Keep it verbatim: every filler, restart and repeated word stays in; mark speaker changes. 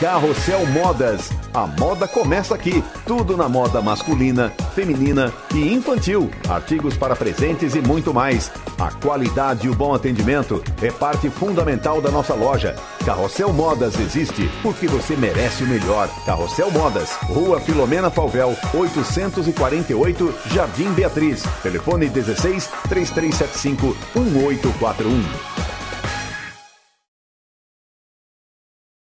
Speaker 1: Carrossel Modas. A moda começa aqui. Tudo na moda masculina, feminina e infantil. Artigos para presentes e muito mais. A qualidade e o bom atendimento é parte fundamental da nossa loja. Carrossel Modas existe porque você merece o melhor. Carrossel Modas, Rua Filomena Falvel, oitocentos e quarenta e oito, Jardim Beatriz. Telefone dezesseis, três três sete cinco, um oito quatro um.